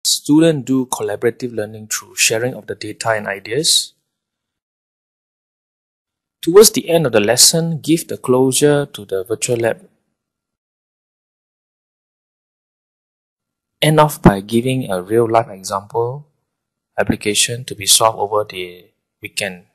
Students do collaborative learning through sharing of the data and ideas. Towards the end of the lesson, give the closure to the virtual lab. End off by giving a real-life example application to be solved over the weekend.